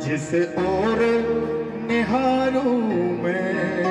जिस ओर निहारूं मैं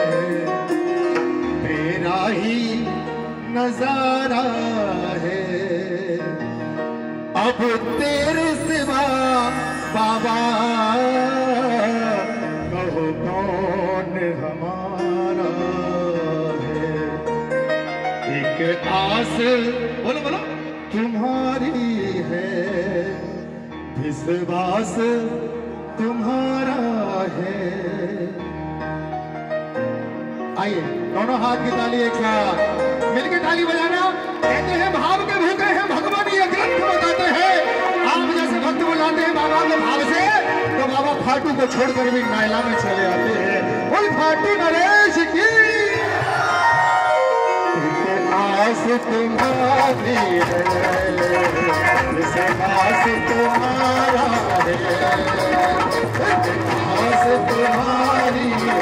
तेरा ही नजारा है। अब तेरे सिवा बाबा कहो कौन हमारा है। एक आस बोलो बोलो तुम्हारी है, विश्वास तुम्हारा है। आइए दोनों हाथ की ताली एक साथ मिलकर ताली बजाना। कहते हैं भाव के भूखे हैं भगवान, ये ग्रंथ बताते हैं। आप जैसे भक्त बुलाते हैं बाबा के भाव से, तो बाबा फाटू को छोड़कर भी नायला में चले आते हैं। बोल फाटू नरेश की आस तुम्हारी है, विश्वास तुम्हारा है। आस तुम्हारी है,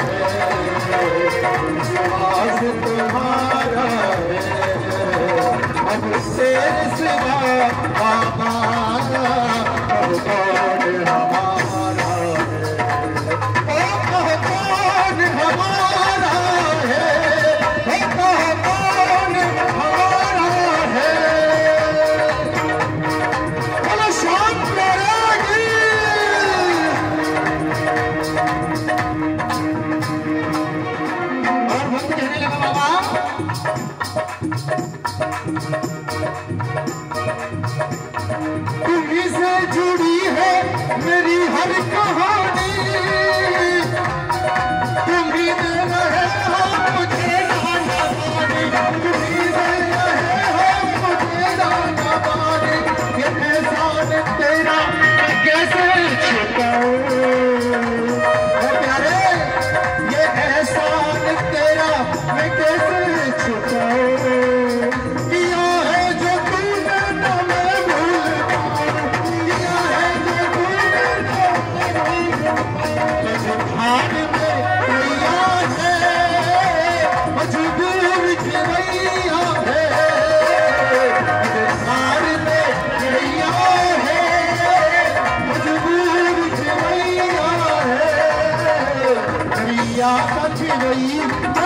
विश्वास तुम्हारा है। अब तेरे सिवा बाबा अब कौन हमारा है। कौन हमारा है, कौन हमारा है। बोलो शांत करेगी। और भक्त कहने लगा बाबा तुम्हीं से जुड़ी है मेरी हर कहानी। तुम्हीं दे रहे हो मुझे दाना पानी, तुम्हीं दे रहे हो मुझे दाना पानी। ये एहसान तेरा मैं कैसे छुपाऊं प्यारे, ये एहसान तेरा मैं कैसे छुपाऊं। किया है जो तूने ना मैं भूल पाऊं, किया है जो तूने ना मैं भूल पाऊं। हाथ में कैया है मजबूर कैया है, हाथ में कैया है मजबूर कैया है। कैया का कैया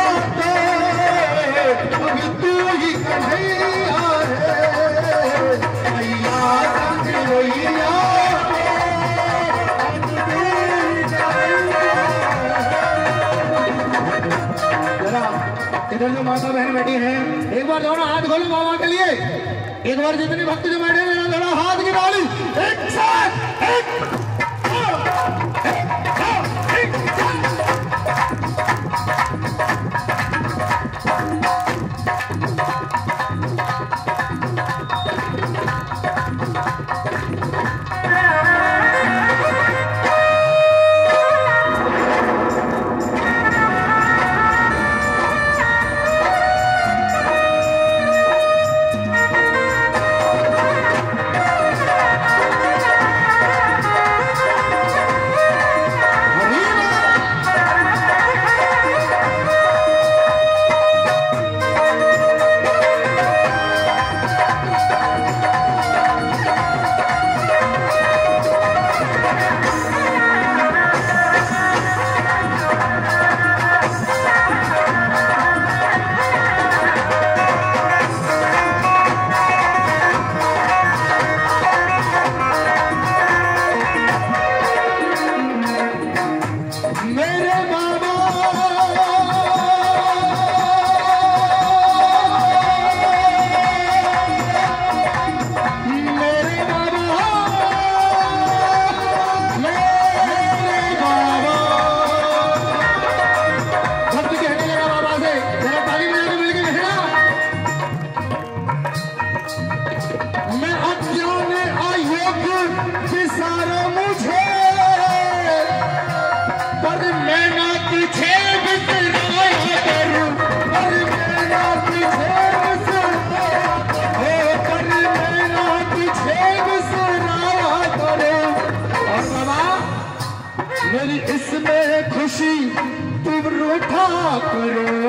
अभी तू ही कन्हैया है। कैया का कैया इधर जो माता बहन बैठी हैं, एक बार दोनों हाथ खोलो बाबा के लिए। एक बार जितने भक्त जो बैठे हैं दोनों हाथ की ताली एक साथ एक मेरी इसमें खुशी तुम रूठा करो।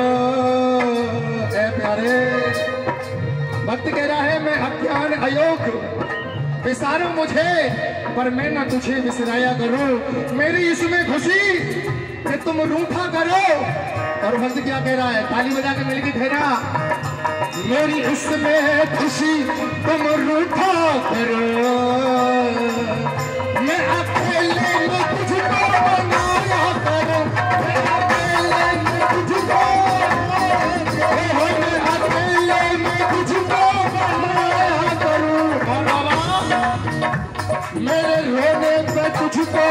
ए प्यारे भक्त कह रहा है मैं अज्ञान अयोग्य विसारो मुझे पर मैं न तुझे विसराया करूं। मेरी इसमें खुशी कि तुम रूठा करो। और भक्त क्या कह रहा है, ताली बजा के मिल के ठहरा। मेरी इसमें खुशी तुम रूठा करो, मैं अकेले में तुझको मनाया करूं। मैं अकेले में तुझको, मैं अकेले में तुझको मनाया करूं। मेरे रोने पे तुझको,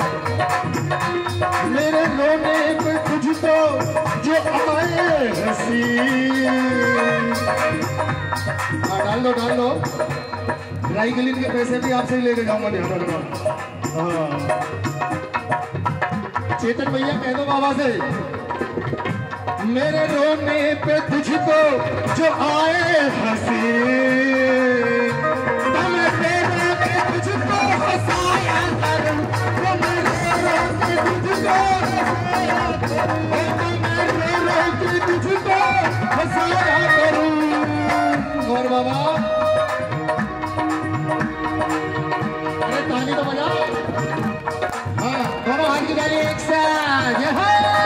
मेरे रोने पे तुझको जो आए हंसी। डाल दो डाल दो, ड्राई क्लीन के पैसे भी आपसे ही लेके जाऊंगा। ध्यान रखना। चेतन भैया कह दो बाबा से, मेरे रोने पे तुझको जो आए हंसी, तुझको हंसाया करूं। तुझको हंसाया करूं। और बाबा अरे ताली तो बजा। हाँ दोनों हाथ की ताली एक साथ।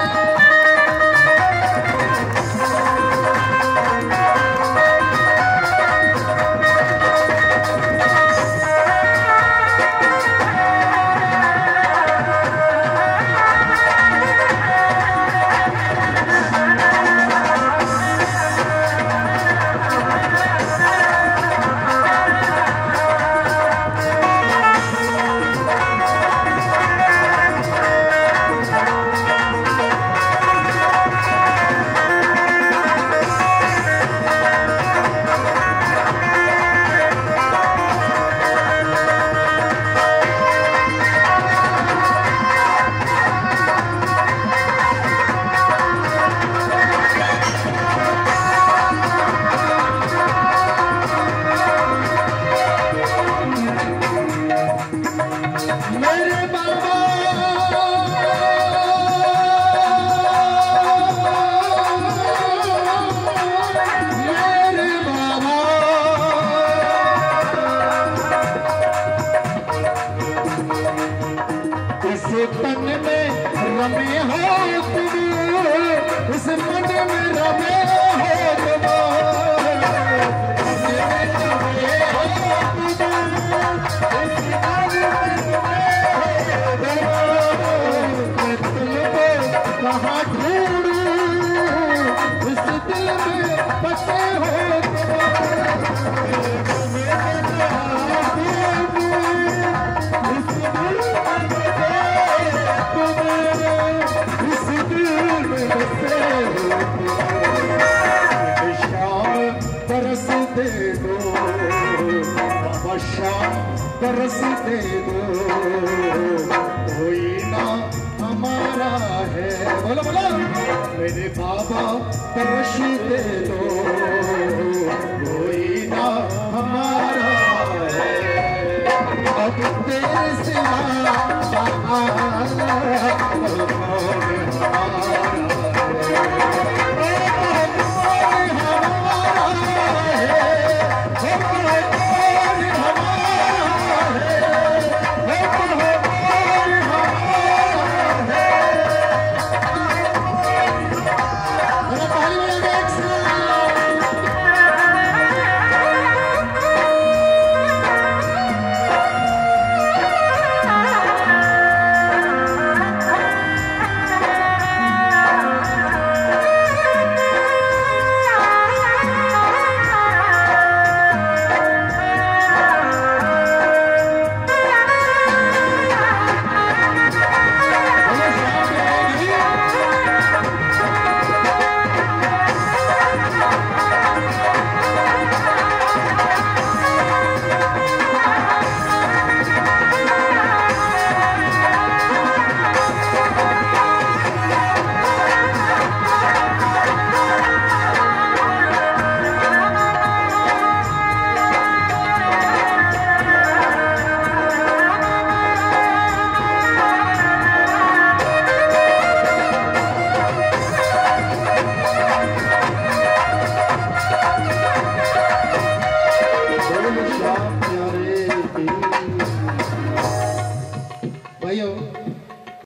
बरस दे दो, कोई ना हमारा है। बोलो बोलो मेरे बाबा बरस दे दो, कोई ना हमारा है। अब तेरे सिवा